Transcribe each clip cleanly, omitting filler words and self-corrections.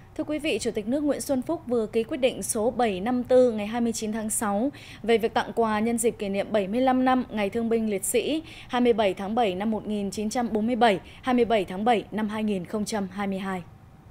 Thưa quý vị, Chủ tịch nước Nguyễn Xuân Phúc vừa ký quyết định số 754 ngày 29 tháng 6 về việc tặng quà nhân dịp kỷ niệm 75 năm Ngày Thương binh Liệt sĩ 27 tháng 7 năm 1947, 27 tháng 7 năm 2022.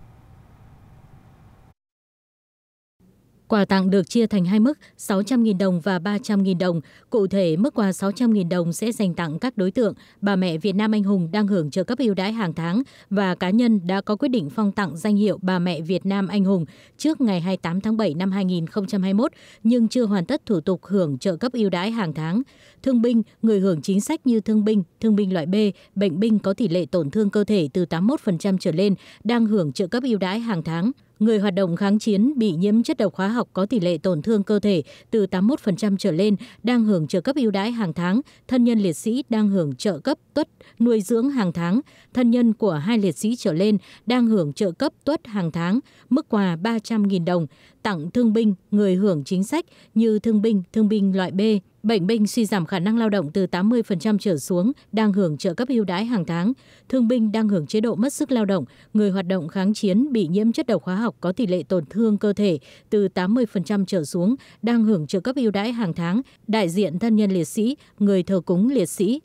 Quà tặng được chia thành hai mức 600.000 đồng và 300.000 đồng. Cụ thể, mức quà 600.000 đồng sẽ dành tặng các đối tượng bà mẹ Việt Nam anh hùng đang hưởng trợ cấp ưu đãi hàng tháng và cá nhân đã có quyết định phong tặng danh hiệu bà mẹ Việt Nam anh hùng trước ngày 28 tháng 7 năm 2021 nhưng chưa hoàn tất thủ tục hưởng trợ cấp ưu đãi hàng tháng. Thương binh, người hưởng chính sách như thương binh loại B, bệnh binh có tỷ lệ tổn thương cơ thể từ 81% trở lên đang hưởng trợ cấp ưu đãi hàng tháng. Người hoạt động kháng chiến bị nhiễm chất độc hóa học có tỷ lệ tổn thương cơ thể từ 81% trở lên đang hưởng trợ cấp ưu đãi hàng tháng, thân nhân liệt sĩ đang hưởng trợ cấp tuất nuôi dưỡng hàng tháng, thân nhân của 2 liệt sĩ trở lên đang hưởng trợ cấp tuất hàng tháng, mức quà 300.000 đồng, tặng thương binh, người hưởng chính sách như thương binh loại B, bệnh binh suy giảm khả năng lao động từ 80% trở xuống đang hưởng trợ cấp ưu đãi hàng tháng, thương binh đang hưởng chế độ mất sức lao động, người hoạt động kháng chiến bị nhiễm chất độc hóa học có tỷ lệ tổn thương cơ thể từ 80% trở xuống đang hưởng trợ cấp ưu đãi hàng tháng, đại diện thân nhân liệt sĩ, người thờ cúng liệt sĩ.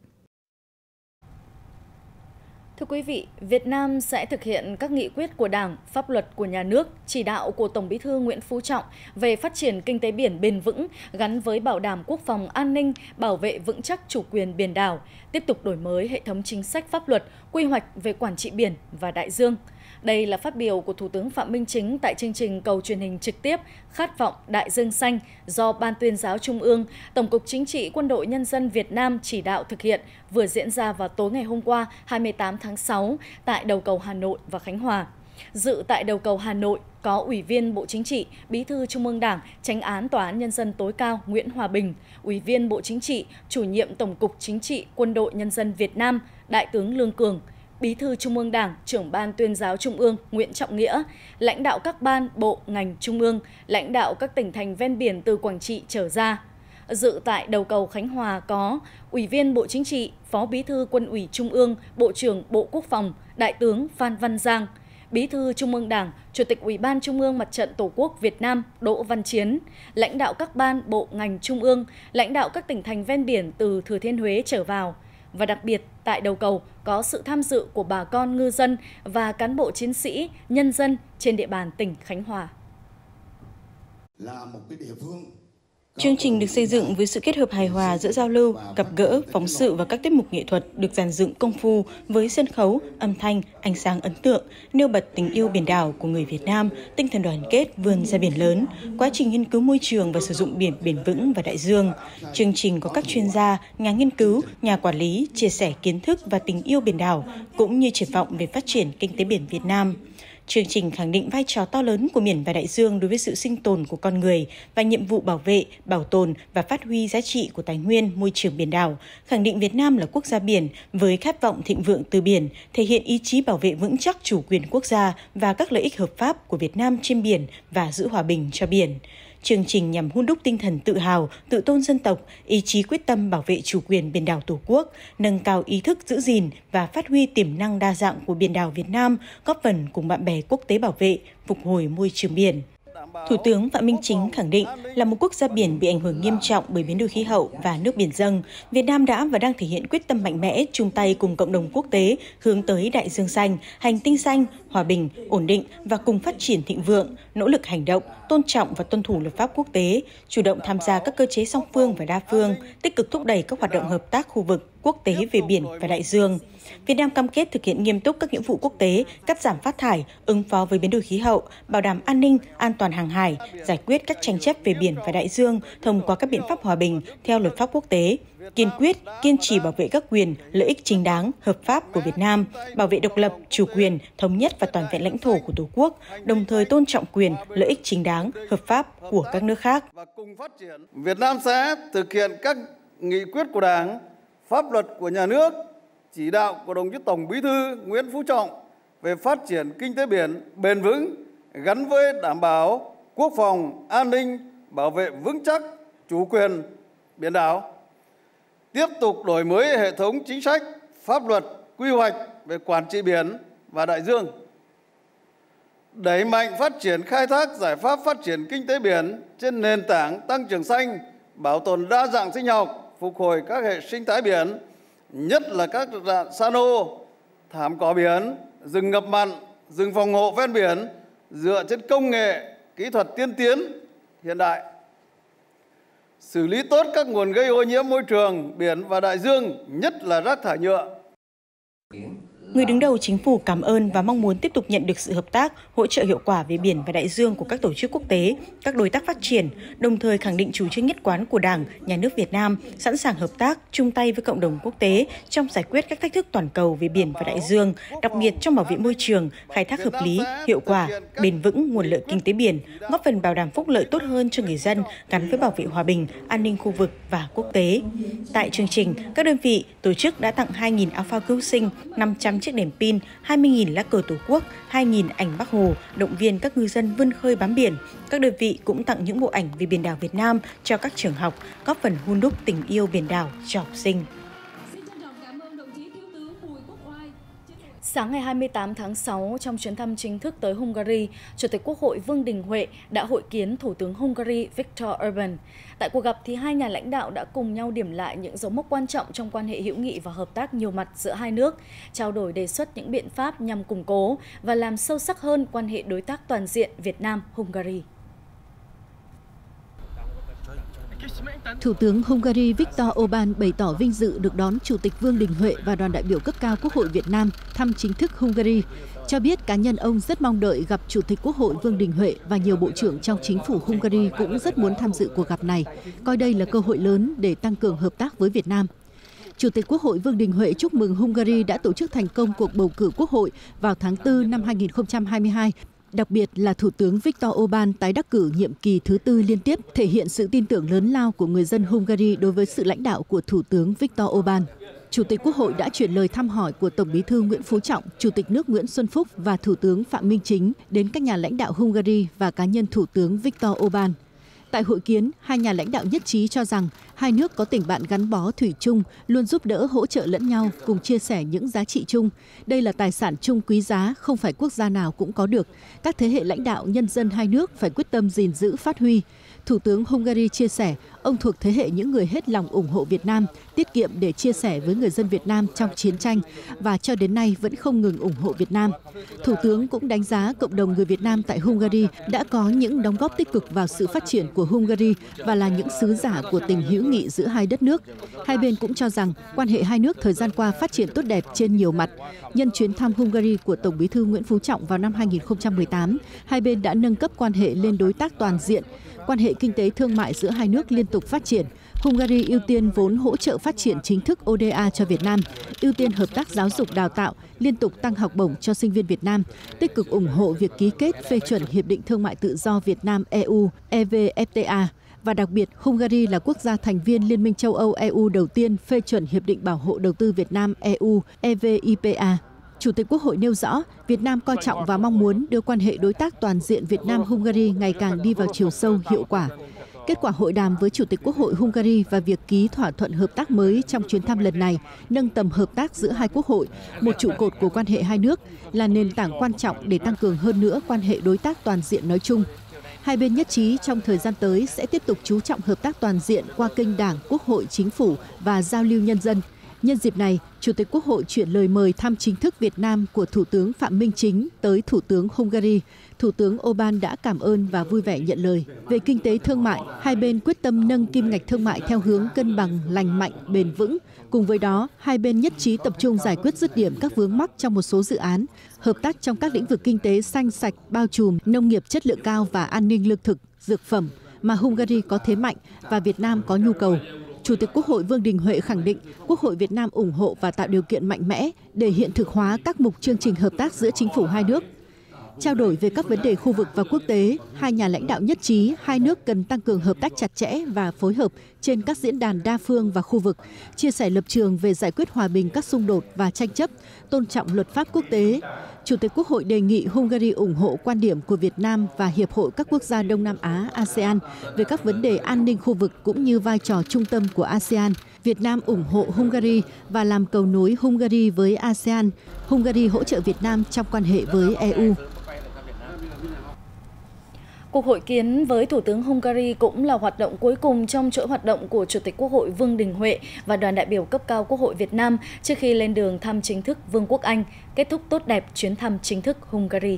Thưa quý vị, Việt Nam sẽ thực hiện các nghị quyết của Đảng, pháp luật của nhà nước, chỉ đạo của Tổng Bí thư Nguyễn Phú Trọng về phát triển kinh tế biển bền vững gắn với bảo đảm quốc phòng an ninh, bảo vệ vững chắc chủ quyền biển đảo, tiếp tục đổi mới hệ thống chính sách pháp luật, quy hoạch về quản trị biển và đại dương. Đây là phát biểu của Thủ tướng Phạm Minh Chính tại chương trình cầu truyền hình trực tiếp Khát vọng Đại dương xanh do Ban Tuyên giáo Trung ương, Tổng cục Chính trị Quân đội Nhân dân Việt Nam chỉ đạo thực hiện vừa diễn ra vào tối ngày hôm qua 28 tháng 6 tại đầu cầu Hà Nội và Khánh Hòa. Dự tại đầu cầu Hà Nội có Ủy viên Bộ Chính trị, Bí thư Trung ương Đảng, Chánh án Tòa án Nhân dân tối cao Nguyễn Hòa Bình, Ủy viên Bộ Chính trị, Chủ nhiệm Tổng cục Chính trị Quân đội Nhân dân Việt Nam, Đại tướng Lương Cường, Bí thư Trung ương Đảng, Trưởng ban Tuyên giáo Trung ương Nguyễn Trọng Nghĩa, lãnh đạo các ban, bộ, ngành Trung ương, lãnh đạo các tỉnh thành ven biển từ Quảng Trị trở ra. Dự tại đầu cầu Khánh Hòa có Ủy viên Bộ Chính trị, Phó Bí thư Quân ủy Trung ương, Bộ trưởng Bộ Quốc phòng, Đại tướng Phan Văn Giang, Bí thư Trung ương Đảng, Chủ tịch Ủy ban Trung ương Mặt trận Tổ quốc Việt Nam Đỗ Văn Chiến, lãnh đạo các ban, bộ, ngành Trung ương, lãnh đạo các tỉnh thành ven biển từ Thừa Thiên Huế trở vào. Và đặc biệt, tại đầu cầu có sự tham dự của bà con ngư dân và cán bộ chiến sĩ, nhân dân trên địa bàn tỉnh Khánh Hòa. Chương trình được xây dựng với sự kết hợp hài hòa giữa giao lưu, gặp gỡ, phóng sự và các tiết mục nghệ thuật được dàn dựng công phu với sân khấu, âm thanh, ánh sáng ấn tượng, nêu bật tình yêu biển đảo của người Việt Nam, tinh thần đoàn kết vươn ra biển lớn, quá trình nghiên cứu môi trường và sử dụng biển bền vững và đại dương. Chương trình có các chuyên gia, nhà nghiên cứu, nhà quản lý chia sẻ kiến thức và tình yêu biển đảo, cũng như triển vọng về phát triển kinh tế biển Việt Nam. Chương trình khẳng định vai trò to lớn của biển và đại dương đối với sự sinh tồn của con người và nhiệm vụ bảo vệ, bảo tồn và phát huy giá trị của tài nguyên môi trường biển đảo, khẳng định Việt Nam là quốc gia biển với khát vọng thịnh vượng từ biển, thể hiện ý chí bảo vệ vững chắc chủ quyền quốc gia và các lợi ích hợp pháp của Việt Nam trên biển và giữ hòa bình cho biển. Chương trình nhằm hun đúc tinh thần tự hào, tự tôn dân tộc, ý chí quyết tâm bảo vệ chủ quyền biển đảo Tổ quốc, nâng cao ý thức giữ gìn và phát huy tiềm năng đa dạng của biển đảo Việt Nam, góp phần cùng bạn bè quốc tế bảo vệ, phục hồi môi trường biển. Thủ tướng Phạm Minh Chính khẳng định là một quốc gia biển bị ảnh hưởng nghiêm trọng bởi biến đổi khí hậu và nước biển dâng, Việt Nam đã và đang thể hiện quyết tâm mạnh mẽ chung tay cùng cộng đồng quốc tế hướng tới đại dương xanh, hành tinh xanh, hòa bình, ổn định và cùng phát triển thịnh vượng, nỗ lực hành động, tôn trọng và tuân thủ luật pháp quốc tế, chủ động tham gia các cơ chế song phương và đa phương, tích cực thúc đẩy các hoạt động hợp tác khu vực, quốc tế về biển và đại dương. Việt Nam cam kết thực hiện nghiêm túc các nghĩa vụ quốc tế, cắt giảm phát thải, ứng phó với biến đổi khí hậu, bảo đảm an ninh, an toàn hàng hải, giải quyết các tranh chấp về biển và đại dương thông qua các biện pháp hòa bình theo luật pháp quốc tế. Kiên quyết, kiên trì bảo vệ các quyền, lợi ích chính đáng, hợp pháp của Việt Nam, bảo vệ độc lập, chủ quyền, thống nhất và toàn vẹn lãnh thổ của Tổ quốc, đồng thời tôn trọng quyền, lợi ích chính đáng, hợp pháp của các nước khác. Việt Nam sẽ thực hiện các nghị quyết của Đảng, pháp luật của nhà nước, chỉ đạo của đồng chí Tổng Bí thư Nguyễn Phú Trọng về phát triển kinh tế biển bền vững gắn với đảm bảo quốc phòng, an ninh, bảo vệ vững chắc chủ quyền biển đảo. Tiếp tục đổi mới hệ thống chính sách, pháp luật, quy hoạch về quản trị biển và đại dương. đẩy mạnh phát triển khai thác giải pháp phát triển kinh tế biển trên nền tảng tăng trưởng xanh, bảo tồn đa dạng sinh học, phục hồi các hệ sinh thái biển, nhất là các dạng san hô, thảm cỏ biển, rừng ngập mặn, rừng phòng hộ ven biển, dựa trên công nghệ, kỹ thuật tiên tiến, hiện đại. Xử lý tốt các nguồn gây ô nhiễm môi trường, biển và đại dương, nhất là rác thải nhựa. Người đứng đầu chính phủ cảm ơn và mong muốn tiếp tục nhận được sự hợp tác, hỗ trợ hiệu quả về biển và đại dương của các tổ chức quốc tế, các đối tác phát triển, đồng thời khẳng định chủ trương nhất quán của Đảng, Nhà nước Việt Nam, sẵn sàng hợp tác, chung tay với cộng đồng quốc tế trong giải quyết các thách thức toàn cầu về biển và đại dương, đặc biệt trong bảo vệ môi trường, khai thác hợp lý, hiệu quả, bền vững nguồn lợi kinh tế biển, góp phần bảo đảm phúc lợi tốt hơn cho người dân gắn với bảo vệ hòa bình, an ninh khu vực và quốc tế. Tại chương trình, các đơn vị, tổ chức đã tặng 2.000 áo phao cứu sinh, 500 chiếc đèn pin, 20.000 lá cờ Tổ quốc, 2.000 ảnh Bác Hồ, động viên các ngư dân vươn khơi bám biển. Các đơn vị cũng tặng những bộ ảnh về biển đảo Việt Nam cho các trường học, góp phần hun đúc tình yêu biển đảo cho học sinh. Sáng ngày 28 tháng 6, trong chuyến thăm chính thức tới Hungary, Chủ tịch Quốc hội Vương Đình Huệ đã hội kiến Thủ tướng Hungary Viktor Orbán. Tại cuộc gặp, hai nhà lãnh đạo đã cùng nhau điểm lại những dấu mốc quan trọng trong quan hệ hữu nghị và hợp tác nhiều mặt giữa hai nước, trao đổi đề xuất những biện pháp nhằm củng cố và làm sâu sắc hơn quan hệ đối tác toàn diện Việt Nam-Hungary. Thủ tướng Hungary Viktor Orbán bày tỏ vinh dự được đón Chủ tịch Vương Đình Huệ và đoàn đại biểu cấp cao Quốc hội Việt Nam thăm chính thức Hungary, cho biết cá nhân ông rất mong đợi gặp Chủ tịch Quốc hội Vương Đình Huệ và nhiều bộ trưởng trong chính phủ Hungary cũng rất muốn tham dự cuộc gặp này, coi đây là cơ hội lớn để tăng cường hợp tác với Việt Nam. Chủ tịch Quốc hội Vương Đình Huệ chúc mừng Hungary đã tổ chức thành công cuộc bầu cử Quốc hội vào tháng 4 năm 2022, đặc biệt là Thủ tướng Viktor Orbán tái đắc cử nhiệm kỳ thứ 4 liên tiếp, thể hiện sự tin tưởng lớn lao của người dân Hungary đối với sự lãnh đạo của Thủ tướng Viktor Orbán. Chủ tịch Quốc hội đã chuyển lời thăm hỏi của Tổng Bí thư Nguyễn Phú Trọng, Chủ tịch nước Nguyễn Xuân Phúc và Thủ tướng Phạm Minh Chính đến các nhà lãnh đạo Hungary và cá nhân Thủ tướng Viktor Orbán. Tại hội kiến, hai nhà lãnh đạo nhất trí cho rằng hai nước có tình bạn gắn bó thủy chung, luôn giúp đỡ hỗ trợ lẫn nhau, cùng chia sẻ những giá trị chung. Đây là tài sản chung quý giá, không phải quốc gia nào cũng có được. Các thế hệ lãnh đạo nhân dân hai nước phải quyết tâm gìn giữ phát huy. Thủ tướng Hungary chia sẻ, ông thuộc thế hệ những người hết lòng ủng hộ Việt Nam, tiết kiệm để chia sẻ với người dân Việt Nam trong chiến tranh và cho đến nay vẫn không ngừng ủng hộ Việt Nam. Thủ tướng cũng đánh giá cộng đồng người Việt Nam tại Hungary đã có những đóng góp tích cực vào sự phát triển của Hungary và là những sứ giả của tình hữu nghị giữa hai đất nước. Hai bên cũng cho rằng quan hệ hai nước thời gian qua phát triển tốt đẹp trên nhiều mặt. Nhân chuyến thăm Hungary của Tổng Bí thư Nguyễn Phú Trọng vào năm 2018, hai bên đã nâng cấp quan hệ lên đối tác toàn diện. Quan hệ kinh tế thương mại giữa hai nước liên tục phát triển. Hungary ưu tiên vốn hỗ trợ phát triển chính thức ODA cho Việt Nam, ưu tiên hợp tác giáo dục đào tạo, liên tục tăng học bổng cho sinh viên Việt Nam, tích cực ủng hộ việc ký kết phê chuẩn Hiệp định Thương mại Tự do Việt Nam-EU EVFTA. Và đặc biệt, Hungary là quốc gia thành viên Liên minh châu Âu EU đầu tiên phê chuẩn Hiệp định Bảo hộ Đầu tư Việt Nam EU EVIPA. Chủ tịch Quốc hội nêu rõ, Việt Nam coi trọng và mong muốn đưa quan hệ đối tác toàn diện Việt Nam-Hungary ngày càng đi vào chiều sâu, hiệu quả. Kết quả hội đàm với Chủ tịch Quốc hội Hungary và việc ký thỏa thuận hợp tác mới trong chuyến thăm lần này nâng tầm hợp tác giữa hai quốc hội, một trụ cột của quan hệ hai nước, là nền tảng quan trọng để tăng cường hơn nữa quan hệ đối tác toàn diện nói chung. Hai bên nhất trí trong thời gian tới sẽ tiếp tục chú trọng hợp tác toàn diện qua kênh Đảng, Quốc hội, Chính phủ và giao lưu nhân dân. Nhân dịp này, Chủ tịch Quốc hội chuyển lời mời thăm chính thức Việt Nam của Thủ tướng Phạm Minh Chính tới Thủ tướng Hungary. Thủ tướng Orbán đã cảm ơn và vui vẻ nhận lời. Về kinh tế thương mại, hai bên quyết tâm nâng kim ngạch thương mại theo hướng cân bằng, lành mạnh, bền vững. Cùng với đó, hai bên nhất trí tập trung giải quyết dứt điểm các vướng mắc trong một số dự án, hợp tác trong các lĩnh vực kinh tế xanh sạch, bao trùm, nông nghiệp chất lượng cao và an ninh lương thực, dược phẩm mà Hungary có thế mạnh và Việt Nam có nhu cầu. Chủ tịch Quốc hội Vương Đình Huệ khẳng định Quốc hội Việt Nam ủng hộ và tạo điều kiện mạnh mẽ để hiện thực hóa các mục chương trình hợp tác giữa chính phủ hai nước. Trao đổi về các vấn đề khu vực và quốc tế, hai nhà lãnh đạo nhất trí hai nước cần tăng cường hợp tác chặt chẽ và phối hợp trên các diễn đàn đa phương và khu vực, chia sẻ lập trường về giải quyết hòa bình các xung đột và tranh chấp, tôn trọng luật pháp quốc tế. Chủ tịch Quốc hội đề nghị Hungary ủng hộ quan điểm của Việt Nam và Hiệp hội các quốc gia Đông Nam Á ASEAN về các vấn đề an ninh khu vực cũng như vai trò trung tâm của ASEAN. Việt Nam ủng hộ Hungary và làm cầu nối Hungary với ASEAN. Hungary hỗ trợ Việt Nam trong quan hệ với EU. Cuộc hội kiến với Thủ tướng Hungary cũng là hoạt động cuối cùng trong chuỗi hoạt động của Chủ tịch Quốc hội Vương Đình Huệ và đoàn đại biểu cấp cao Quốc hội Việt Nam trước khi lên đường thăm chính thức Vương quốc Anh, kết thúc tốt đẹp chuyến thăm chính thức Hungary.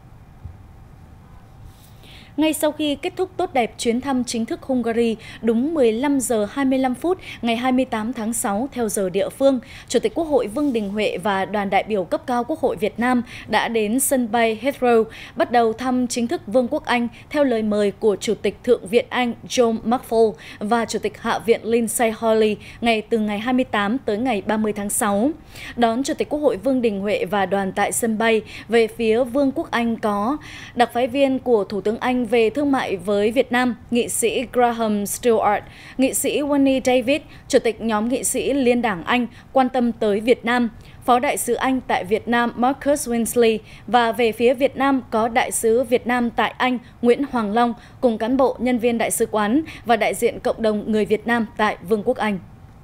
Ngay sau khi kết thúc tốt đẹp chuyến thăm chính thức Hungary, đúng 15 giờ 25 phút ngày 28 tháng 6 theo giờ địa phương, Chủ tịch Quốc hội Vương Đình Huệ và đoàn đại biểu cấp cao Quốc hội Việt Nam đã đến sân bay Heathrow, bắt đầu thăm chính thức Vương quốc Anh theo lời mời của Chủ tịch Thượng viện Anh John Maxwell và Chủ tịch Hạ viện Lindsay Hoyle từ ngày 28 tới ngày 30 tháng 6. Đón Chủ tịch Quốc hội Vương Đình Huệ và đoàn tại sân bay, về phía Vương quốc Anh có đặc phái viên của Thủ tướng Anh về thương mại với Việt Nam, nghị sĩ Graham Stewart, nghị sĩ Winnie David, Chủ tịch nhóm nghị sĩ Liên đảng Anh quan tâm tới Việt Nam, Phó đại sứ Anh tại Việt Nam Marcus Winsley, và về phía Việt Nam có đại sứ Việt Nam tại Anh Nguyễn Hoàng Long cùng cán bộ nhân viên đại sứ quán và đại diện cộng đồng người Việt Nam tại Vương quốc Anh.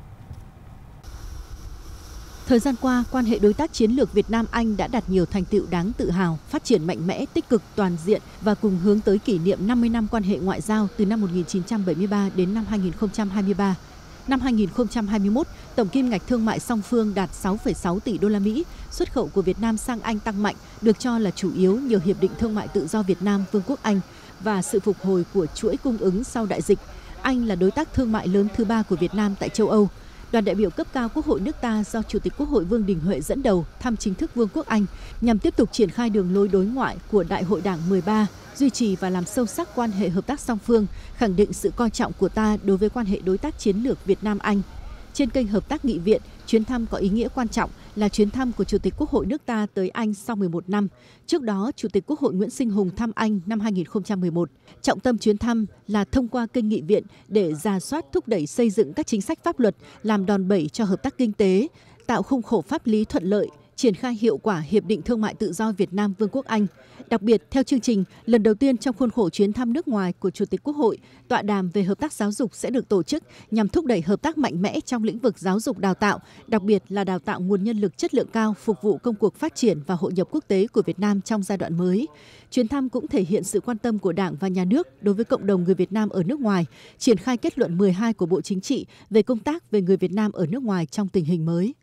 Thời gian qua, quan hệ đối tác chiến lược Việt Nam-Anh đã đạt nhiều thành tựu đáng tự hào, phát triển mạnh mẽ, tích cực, toàn diện và cùng hướng tới kỷ niệm 50 năm quan hệ ngoại giao từ năm 1973 đến năm 2023. Năm 2021, tổng kim ngạch thương mại song phương đạt 6,6 tỷ đô la Mỹ, xuất khẩu của Việt Nam sang Anh tăng mạnh, được cho là chủ yếu nhờ hiệp định thương mại tự do Việt Nam Vương quốc Anh và sự phục hồi của chuỗi cung ứng sau đại dịch. Anh là đối tác thương mại lớn thứ 3 của Việt Nam tại châu Âu. Đoàn đại biểu cấp cao Quốc hội nước ta do Chủ tịch Quốc hội Vương Đình Huệ dẫn đầu thăm chính thức Vương quốc Anh nhằm tiếp tục triển khai đường lối đối ngoại của Đại hội Đảng 13, duy trì và làm sâu sắc quan hệ hợp tác song phương, khẳng định sự coi trọng của ta đối với quan hệ đối tác chiến lược Việt Nam-Anh. Trên kênh hợp tác nghị viện, chuyến thăm có ý nghĩa quan trọng là chuyến thăm của Chủ tịch Quốc hội nước ta tới Anh sau 11 năm. Trước đó, Chủ tịch Quốc hội Nguyễn Sinh Hùng thăm Anh năm 2011. Trọng tâm chuyến thăm là thông qua kênh nghị viện để rà soát thúc đẩy xây dựng các chính sách pháp luật, làm đòn bẩy cho hợp tác kinh tế, tạo khung khổ pháp lý thuận lợi, triển khai hiệu quả Hiệp định Thương mại Tự do Việt Nam Vương quốc Anh. Đặc biệt, theo chương trình, lần đầu tiên trong khuôn khổ chuyến thăm nước ngoài của Chủ tịch Quốc hội, tọa đàm về hợp tác giáo dục sẽ được tổ chức nhằm thúc đẩy hợp tác mạnh mẽ trong lĩnh vực giáo dục đào tạo, đặc biệt là đào tạo nguồn nhân lực chất lượng cao phục vụ công cuộc phát triển và hội nhập quốc tế của Việt Nam trong giai đoạn mới. Chuyến thăm cũng thể hiện sự quan tâm của Đảng và Nhà nước đối với cộng đồng người Việt Nam ở nước ngoài, triển khai kết luận 12 của Bộ Chính trị về công tác về người Việt Nam ở nước ngoài trong tình hình mới.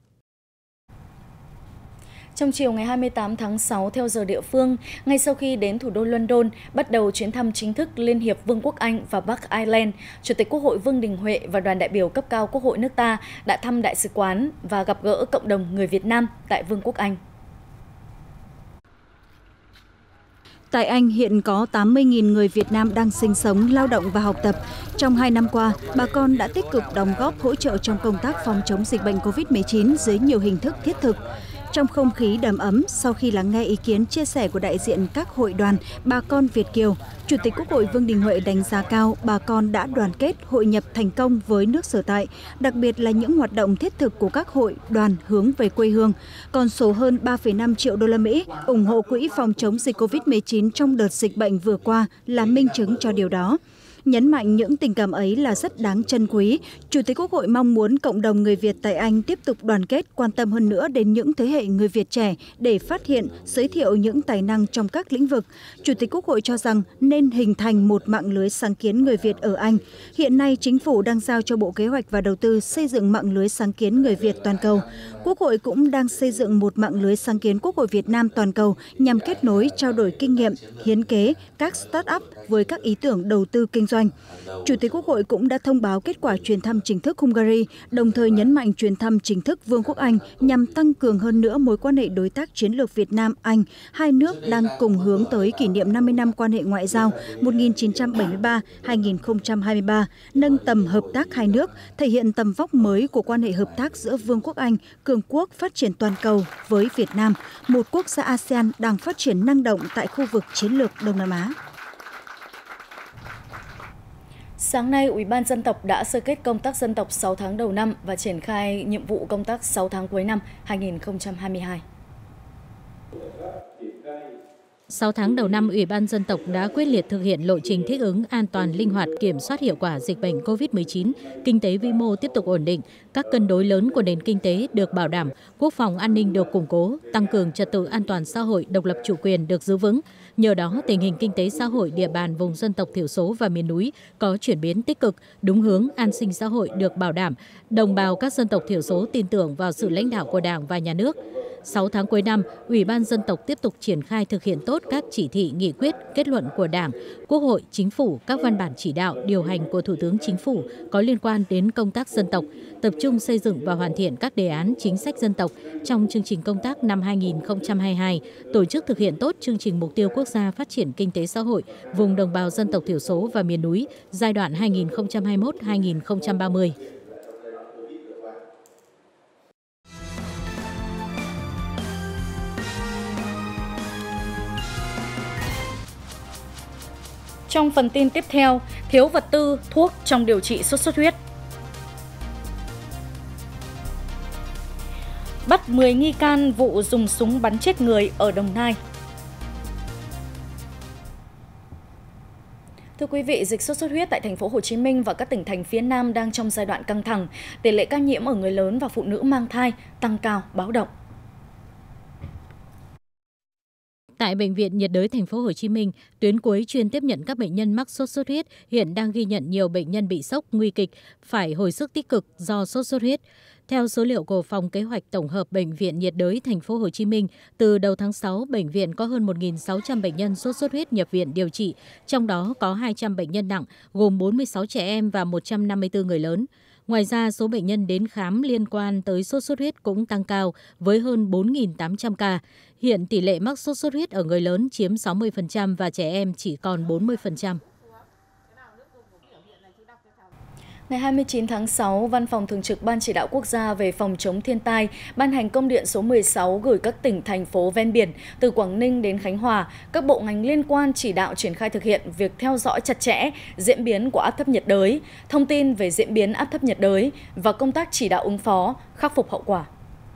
Trong chiều ngày 28 tháng 6 theo giờ địa phương, ngay sau khi đến thủ đô London, bắt đầu chuyến thăm chính thức Liên hiệp Vương quốc Anh và Bắc Ireland, Chủ tịch Quốc hội Vương Đình Huệ và đoàn đại biểu cấp cao Quốc hội nước ta đã thăm đại sứ quán và gặp gỡ cộng đồng người Việt Nam tại Vương quốc Anh. Tại Anh hiện có 80.000 người Việt Nam đang sinh sống, lao động và học tập. Trong 2 năm qua, bà con đã tích cực đóng góp hỗ trợ trong công tác phòng chống dịch bệnh COVID-19 dưới nhiều hình thức thiết thực. Trong không khí đầm ấm, sau khi lắng nghe ý kiến chia sẻ của đại diện các hội đoàn, bà con Việt kiều, Chủ tịch Quốc hội Vương Đình Huệ đánh giá cao bà con đã đoàn kết hội nhập thành công với nước sở tại, đặc biệt là những hoạt động thiết thực của các hội đoàn hướng về quê hương. Con số hơn 3,5 triệu đô la Mỹ ủng hộ quỹ phòng chống dịch COVID-19 trong đợt dịch bệnh vừa qua là minh chứng cho điều đó. Nhấn mạnh những tình cảm ấy là rất đáng trân quý, Chủ tịch Quốc hội mong muốn cộng đồng người Việt tại Anh tiếp tục đoàn kết, quan tâm hơn nữa đến những thế hệ người Việt trẻ để phát hiện, giới thiệu những tài năng trong các lĩnh vực. Chủ tịch Quốc hội cho rằng nên hình thành một mạng lưới sáng kiến người Việt ở Anh. Hiện nay, Chính phủ đang giao cho Bộ Kế hoạch và Đầu tư xây dựng mạng lưới sáng kiến người Việt toàn cầu. Quốc hội cũng đang xây dựng một mạng lưới sáng kiến Quốc hội Việt Nam toàn cầu nhằm kết nối, trao đổi kinh nghiệm, hiến kế các start-up với các ý tưởng đầu tư kinh doanh. Chủ tịch Quốc hội cũng đã thông báo kết quả chuyến thăm chính thức Hungary, đồng thời nhấn mạnh chuyến thăm chính thức Vương quốc Anh nhằm tăng cường hơn nữa mối quan hệ đối tác chiến lược Việt Nam-Anh. Hai nước đang cùng hướng tới kỷ niệm 50 năm quan hệ ngoại giao 1973-2023, nâng tầm hợp tác hai nước, thể hiện tầm vóc mới của quan hệ hợp tác giữa Vương quốc Anh, cường quốc phát triển toàn cầu với Việt Nam, một quốc gia ASEAN đang phát triển năng động tại khu vực chiến lược Đông Nam Á. Sáng nay, Ủy ban Dân tộc đã sơ kết công tác dân tộc 6 tháng đầu năm và triển khai nhiệm vụ công tác 6 tháng cuối năm 2022. 6 tháng đầu năm, Ủy ban Dân tộc đã quyết liệt thực hiện lộ trình thích ứng an toàn, linh hoạt, kiểm soát hiệu quả dịch bệnh COVID-19, kinh tế vĩ mô tiếp tục ổn định, các cân đối lớn của nền kinh tế được bảo đảm, quốc phòng an ninh được củng cố, tăng cường trật tự an toàn xã hội, độc lập chủ quyền được giữ vững. Nhờ đó, tình hình kinh tế xã hội địa bàn vùng dân tộc thiểu số và miền núi có chuyển biến tích cực, đúng hướng, an sinh xã hội được bảo đảm, đồng bào các dân tộc thiểu số tin tưởng vào sự lãnh đạo của Đảng và Nhà nước. 6 tháng cuối năm, Ủy ban Dân tộc tiếp tục triển khai thực hiện tốt các chỉ thị, nghị quyết, kết luận của Đảng, Quốc hội, Chính phủ, các văn bản chỉ đạo, điều hành của Thủ tướng Chính phủ có liên quan đến công tác dân tộc, tập trung xây dựng và hoàn thiện các đề án chính sách dân tộc trong chương trình công tác năm 2022, tổ chức thực hiện tốt chương trình mục tiêu quốc gia phát triển kinh tế xã hội vùng đồng bào dân tộc thiểu số và miền núi giai đoạn 2021-2030. Trong phần tin tiếp theo, thiếu vật tư, thuốc trong điều trị sốt xuất huyết. Bắt 10 nghi can vụ dùng súng bắn chết người ở Đồng Nai. Thưa quý vị, dịch sốt xuất huyết tại thành phố Hồ Chí Minh và các tỉnh thành phía Nam đang trong giai đoạn căng thẳng. Tỷ lệ ca nhiễm ở người lớn và phụ nữ mang thai tăng cao, báo động. Tại Bệnh viện nhiệt đới thành phố Hồ Chí Minh, tuyến cuối chuyên tiếp nhận các bệnh nhân mắc sốt xuất huyết hiện đang ghi nhận nhiều bệnh nhân bị sốc nguy kịch phải hồi sức tích cực do sốt xuất huyết. Theo số liệu của Phòng Kế hoạch Tổng hợp Bệnh viện nhiệt đới thành phố Hồ Chí Minh, từ đầu tháng 6, bệnh viện có hơn 1.600 bệnh nhân sốt xuất huyết nhập viện điều trị, trong đó có 200 bệnh nhân nặng, gồm 46 trẻ em và 154 người lớn. Ngoài ra, số bệnh nhân đến khám liên quan tới sốt xuất huyết cũng tăng cao với hơn 4.800 ca. Hiện tỷ lệ mắc sốt xuất huyết ở người lớn chiếm 60% và trẻ em chỉ còn 40%. Ngày 29 tháng 6, Văn phòng Thường trực Ban Chỉ đạo Quốc gia về phòng chống thiên tai ban hành công điện số 16 gửi các tỉnh, thành phố ven biển từ Quảng Ninh đến Khánh Hòa, các bộ ngành liên quan chỉ đạo triển khai thực hiện việc theo dõi chặt chẽ diễn biến của áp thấp nhiệt đới, thông tin về diễn biến áp thấp nhiệt đới và công tác chỉ đạo ứng phó, khắc phục hậu quả.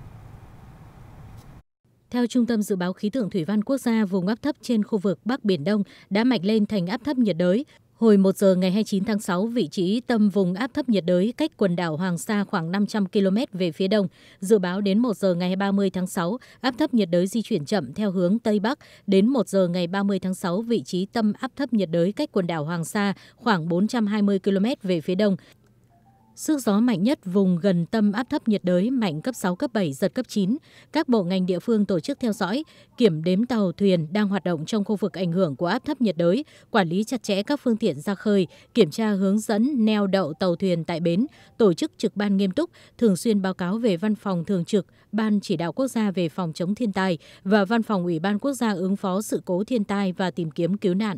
Theo Trung tâm Dự báo Khí tượng Thủy văn Quốc gia, vùng áp thấp trên khu vực Bắc Biển Đông đã mạnh lên thành áp thấp nhiệt đới. Hồi 1 giờ ngày 29 tháng 6, vị trí tâm vùng áp thấp nhiệt đới cách quần đảo Hoàng Sa khoảng 500 km về phía đông. Dự báo đến 1 giờ ngày 30 tháng 6, áp thấp nhiệt đới di chuyển chậm theo hướng Tây Bắc. Đến 1 giờ ngày 30 tháng 6, vị trí tâm áp thấp nhiệt đới cách quần đảo Hoàng Sa khoảng 420 km về phía đông. Sức gió mạnh nhất vùng gần tâm áp thấp nhiệt đới mạnh cấp 6, cấp 7, giật cấp 9. Các bộ ngành địa phương tổ chức theo dõi, kiểm đếm tàu thuyền đang hoạt động trong khu vực ảnh hưởng của áp thấp nhiệt đới, quản lý chặt chẽ các phương tiện ra khơi, kiểm tra hướng dẫn neo đậu tàu thuyền tại bến, tổ chức trực ban nghiêm túc, thường xuyên báo cáo về Văn phòng Thường trực Ban Chỉ đạo Quốc gia về phòng chống thiên tai và Văn phòng Ủy ban Quốc gia ứng phó sự cố thiên tai và tìm kiếm cứu nạn.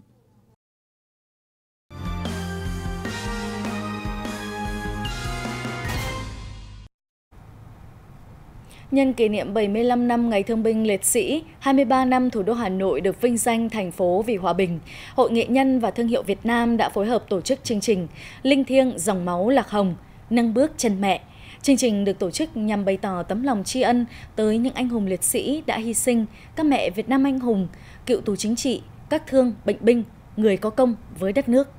Nhân kỷ niệm 75 năm Ngày Thương binh Liệt sĩ, 23 năm thủ đô Hà Nội được vinh danh thành phố vì hòa bình, Hội Nghệ nhân và Thương hiệu Việt Nam đã phối hợp tổ chức chương trình Linh thiêng dòng máu lạc hồng, nâng bước chân mẹ. Chương trình được tổ chức nhằm bày tỏ tấm lòng tri ân tới những anh hùng liệt sĩ đã hy sinh, các mẹ Việt Nam anh hùng, cựu tù chính trị, các thương, bệnh binh, người có công với đất nước.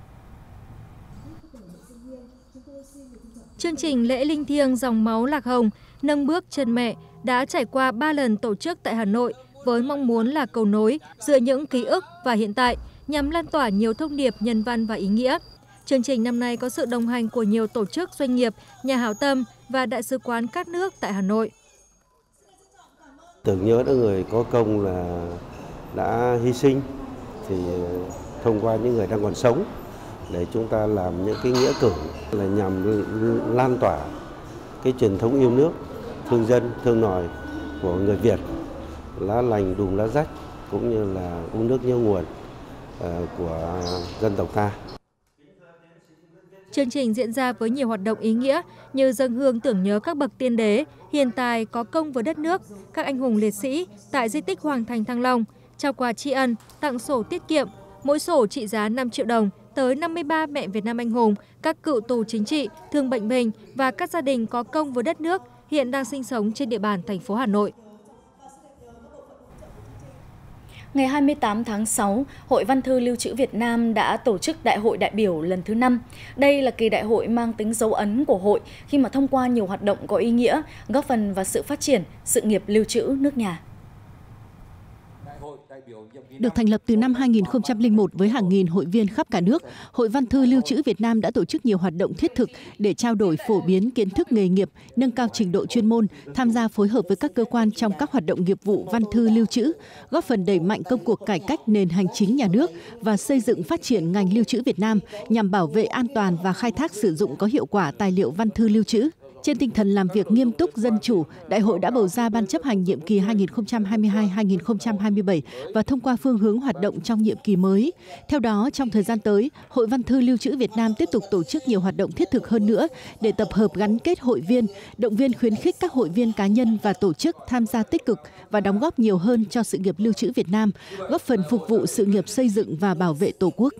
Chương trình lễ linh thiêng dòng máu lạc hồng, nâng bước chân mẹ đã trải qua 3 lần tổ chức tại Hà Nội với mong muốn là cầu nối giữa những ký ức và hiện tại nhằm lan tỏa nhiều thông điệp nhân văn và ý nghĩa. Chương trình năm nay có sự đồng hành của nhiều tổ chức doanh nghiệp, nhà hảo tâm và đại sứ quán các nước tại Hà Nội. Tưởng nhớ những người có công là đã hy sinh thì thông qua những người đang còn sống để chúng ta làm những cái nghĩa cử là nhằm lan tỏa cái truyền thống yêu nước, thương dân, thương nòi của người Việt, lá lành đùm lá rách cũng như là uống nước nhớ nguồn của dân tộc ta. Chương trình diễn ra với nhiều hoạt động ý nghĩa như dâng hương tưởng nhớ các bậc tiên đế, hiền tài có công với đất nước, các anh hùng liệt sĩ tại di tích Hoàng Thành Thăng Long, trao quà tri ân, tặng sổ tiết kiệm, mỗi sổ trị giá 5 triệu đồng tới 53 mẹ Việt Nam anh hùng, các cựu tù chính trị, thương bệnh binh và các gia đình có công với đất nước hiện đang sinh sống trên địa bàn thành phố Hà Nội. Ngày 28 tháng 6, Hội Văn thư Lưu trữ Việt Nam đã tổ chức Đại hội đại biểu lần thứ 5. Đây là kỳ đại hội mang tính dấu ấn của hội khi mà thông qua nhiều hoạt động có ý nghĩa, góp phần vào sự phát triển, sự nghiệp lưu trữ nước nhà. Được thành lập từ năm 2001 với hàng nghìn hội viên khắp cả nước, Hội Văn thư Lưu trữ Việt Nam đã tổ chức nhiều hoạt động thiết thực để trao đổi phổ biến kiến thức nghề nghiệp, nâng cao trình độ chuyên môn, tham gia phối hợp với các cơ quan trong các hoạt động nghiệp vụ văn thư lưu trữ, góp phần đẩy mạnh công cuộc cải cách nền hành chính nhà nước và xây dựng phát triển ngành lưu trữ Việt Nam nhằm bảo vệ an toàn và khai thác sử dụng có hiệu quả tài liệu văn thư lưu trữ. Trên tinh thần làm việc nghiêm túc, dân chủ, Đại hội đã bầu ra Ban chấp hành nhiệm kỳ 2022-2027 và thông qua phương hướng hoạt động trong nhiệm kỳ mới. Theo đó, trong thời gian tới, Hội Văn thư Lưu trữ Việt Nam tiếp tục tổ chức nhiều hoạt động thiết thực hơn nữa để tập hợp gắn kết hội viên, động viên khuyến khích các hội viên cá nhân và tổ chức tham gia tích cực và đóng góp nhiều hơn cho sự nghiệp lưu trữ Việt Nam, góp phần phục vụ sự nghiệp xây dựng và bảo vệ Tổ quốc.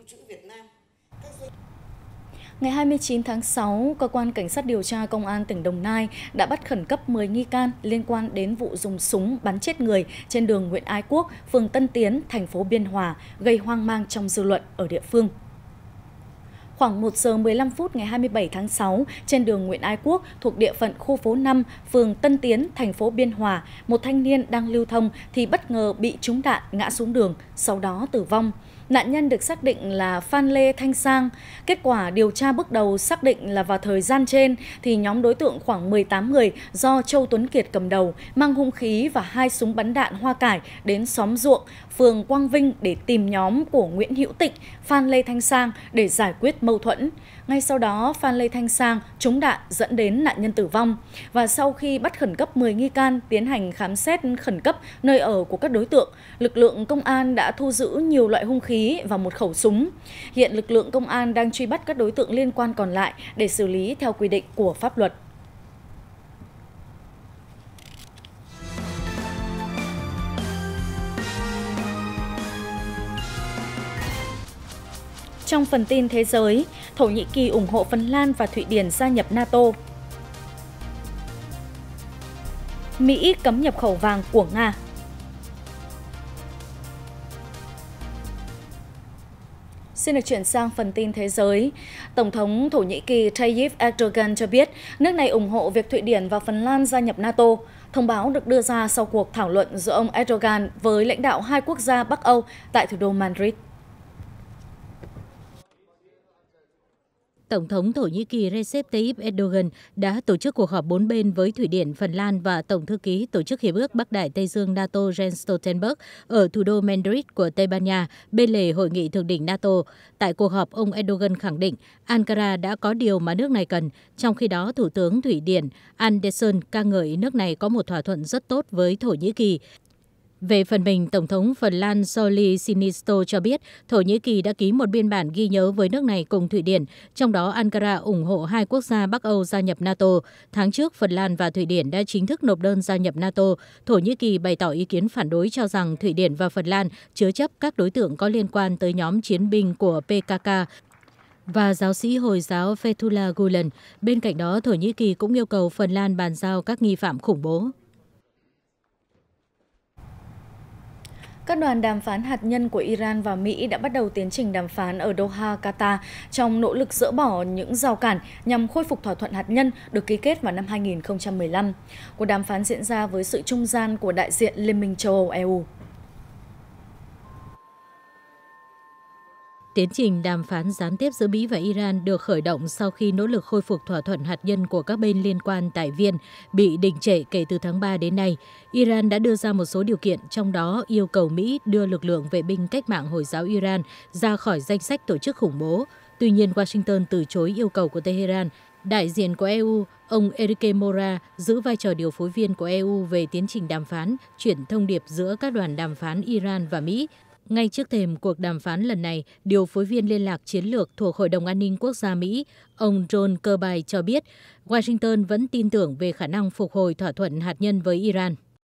Ngày 29 tháng 6, Cơ quan Cảnh sát điều tra Công an tỉnh Đồng Nai đã bắt khẩn cấp 10 nghi can liên quan đến vụ dùng súng bắn chết người trên đường Nguyễn Ái Quốc, phường Tân Tiến, thành phố Biên Hòa, gây hoang mang trong dư luận ở địa phương. Khoảng 1 giờ 15 phút ngày 27 tháng 6, trên đường Nguyễn Ái Quốc thuộc địa phận khu phố 5, phường Tân Tiến, thành phố Biên Hòa, một thanh niên đang lưu thông thì bất ngờ bị trúng đạn ngã xuống đường, sau đó tử vong. Nạn nhân được xác định là Phan Lê Thanh Sang. Kết quả điều tra bước đầu xác định là vào thời gian trên thì nhóm đối tượng khoảng 18 người do Châu Tuấn Kiệt cầm đầu mang hung khí và 2 súng bắn đạn hoa cải đến xóm Ruộng, phường Quang Vinh để tìm nhóm của Nguyễn Hữu Tịnh, Phan Lê Thanh Sang để giải quyết mâu thuẫn. Ngay sau đó, Phan Lê Thanh Sang trúng đạn dẫn đến nạn nhân tử vong. Và sau khi bắt khẩn cấp 10 nghi can tiến hành khám xét khẩn cấp nơi ở của các đối tượng, lực lượng công an đã thu giữ nhiều loại hung khí và một khẩu súng. Hiện lực lượng công an đang truy bắt các đối tượng liên quan còn lại để xử lý theo quy định của pháp luật. Trong phần tin thế giới, Thổ Nhĩ Kỳ ủng hộ Phần Lan và Thụy Điển gia nhập NATO. Mỹ cấm nhập khẩu vàng của Nga. Xin được chuyển sang phần tin thế giới. Tổng thống Thổ Nhĩ Kỳ Tayyip Erdogan cho biết nước này ủng hộ việc Thụy Điển và Phần Lan gia nhập NATO. Thông báo được đưa ra sau cuộc thảo luận giữa ông Erdogan với lãnh đạo hai quốc gia Bắc Âu tại thủ đô Madrid. Tổng thống Thổ Nhĩ Kỳ Recep Tayyip Erdogan đã tổ chức cuộc họp 4 bên với Thụy Điển, Phần Lan và Tổng thư ký Tổ chức Hiệp ước Bắc Đại Tây Dương NATO Jens Stoltenberg ở thủ đô Madrid của Tây Ban Nha bên lề hội nghị thượng đỉnh NATO. Tại cuộc họp, ông Erdogan khẳng định Ankara đã có điều mà nước này cần, trong khi đó Thủ tướng Thụy Điển Andersson ca ngợi nước này có một thỏa thuận rất tốt với Thổ Nhĩ Kỳ. Về phần mình, Tổng thống Phần Lan Sauli Niinisto cho biết Thổ Nhĩ Kỳ đã ký một biên bản ghi nhớ với nước này cùng Thụy Điển, trong đó Ankara ủng hộ hai quốc gia Bắc Âu gia nhập NATO. Tháng trước, Phần Lan và Thụy Điển đã chính thức nộp đơn gia nhập NATO. Thổ Nhĩ Kỳ bày tỏ ý kiến phản đối, cho rằng Thụy Điển và Phần Lan chứa chấp các đối tượng có liên quan tới nhóm chiến binh của PKK và giáo sĩ Hồi giáo Fethullah Gulen. Bên cạnh đó, Thổ Nhĩ Kỳ cũng yêu cầu Phần Lan bàn giao các nghi phạm khủng bố. Các đoàn đàm phán hạt nhân của Iran và Mỹ đã bắt đầu tiến trình đàm phán ở Doha, Qatar trong nỗ lực dỡ bỏ những rào cản nhằm khôi phục thỏa thuận hạt nhân được ký kết vào năm 2015. Cuộc đàm phán diễn ra với sự trung gian của đại diện Liên minh châu Âu EU. Tiến trình đàm phán gián tiếp giữa Mỹ và Iran được khởi động sau khi nỗ lực khôi phục thỏa thuận hạt nhân của các bên liên quan tại Viên bị đình trệ kể từ tháng 3 đến nay. Iran đã đưa ra một số điều kiện, trong đó yêu cầu Mỹ đưa lực lượng vệ binh cách mạng Hồi giáo Iran ra khỏi danh sách tổ chức khủng bố. Tuy nhiên, Washington từ chối yêu cầu của Tehran. Đại diện của EU, ông Enrique Mora, giữ vai trò điều phối viên của EU về tiến trình đàm phán, chuyển thông điệp giữa các đoàn đàm phán Iran và Mỹ. Ngay trước thềm cuộc đàm phán lần này, điều phối viên liên lạc chiến lược thuộc Hội đồng An ninh Quốc gia Mỹ, ông John Kirby cho biết Washington vẫn tin tưởng về khả năng phục hồi thỏa thuận hạt nhân với Iran.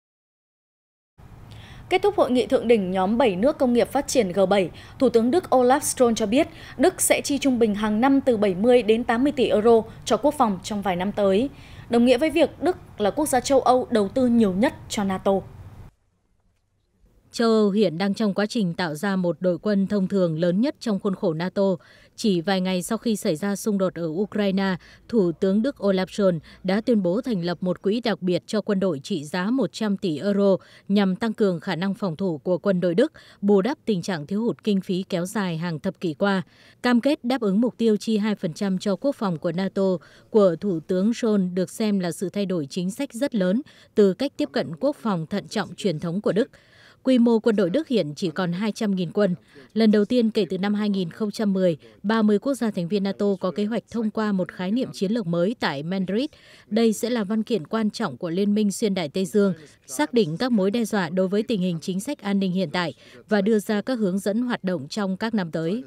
Kết thúc hội nghị thượng đỉnh nhóm 7 nước công nghiệp phát triển G7, Thủ tướng Đức Olaf Scholz cho biết Đức sẽ chi trung bình hàng năm từ 70 đến 80 tỷ euro cho quốc phòng trong vài năm tới, đồng nghĩa với việc Đức là quốc gia châu Âu đầu tư nhiều nhất cho NATO. Châu Âu hiện đang trong quá trình tạo ra một đội quân thông thường lớn nhất trong khuôn khổ NATO. Chỉ vài ngày sau khi xảy ra xung đột ở Ukraine, Thủ tướng Đức Olaf Scholz đã tuyên bố thành lập một quỹ đặc biệt cho quân đội trị giá 100 tỷ euro nhằm tăng cường khả năng phòng thủ của quân đội Đức, bù đắp tình trạng thiếu hụt kinh phí kéo dài hàng thập kỷ qua. Cam kết đáp ứng mục tiêu chi 2% cho quốc phòng của NATO của Thủ tướng Scholz được xem là sự thay đổi chính sách rất lớn từ cách tiếp cận quốc phòng thận trọng truyền thống của Đức. Quy mô quân đội Đức hiện chỉ còn 200.000 quân. Lần đầu tiên kể từ năm 2010, 30 quốc gia thành viên NATO có kế hoạch thông qua một khái niệm chiến lược mới tại Madrid. Đây sẽ là văn kiện quan trọng của Liên minh Xuyên Đại Tây Dương, xác định các mối đe dọa đối với tình hình chính sách an ninh hiện tại và đưa ra các hướng dẫn hoạt động trong các năm tới.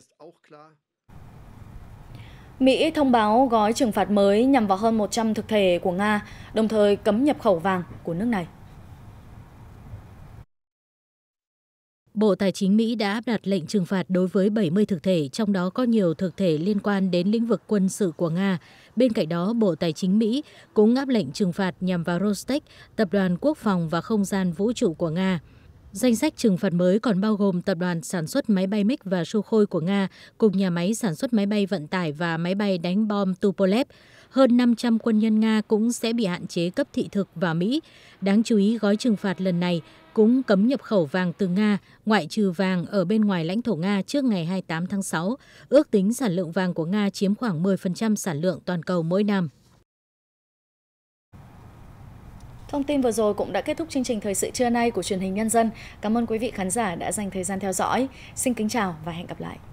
Mỹ thông báo gói trừng phạt mới nhằm vào hơn 100 thực thể của Nga, đồng thời cấm nhập khẩu vàng của nước này. Bộ Tài chính Mỹ đã áp đặt lệnh trừng phạt đối với 70 thực thể, trong đó có nhiều thực thể liên quan đến lĩnh vực quân sự của Nga. Bên cạnh đó, Bộ Tài chính Mỹ cũng áp lệnh trừng phạt nhằm vào Rostec, tập đoàn quốc phòng và không gian vũ trụ của Nga. Danh sách trừng phạt mới còn bao gồm tập đoàn sản xuất máy bay MiG và Sukhoi của Nga, cùng nhà máy sản xuất máy bay vận tải và máy bay đánh bom Tupolev. Hơn 500 quân nhân Nga cũng sẽ bị hạn chế cấp thị thực vào Mỹ. Đáng chú ý, gói trừng phạt lần này cũng cấm nhập khẩu vàng từ Nga, ngoại trừ vàng ở bên ngoài lãnh thổ Nga trước ngày 28 tháng 6. Ước tính sản lượng vàng của Nga chiếm khoảng 10% sản lượng toàn cầu mỗi năm. Thông tin vừa rồi cũng đã kết thúc chương trình Thời sự trưa nay của Truyền hình Nhân dân. Cảm ơn quý vị khán giả đã dành thời gian theo dõi. Xin kính chào và hẹn gặp lại.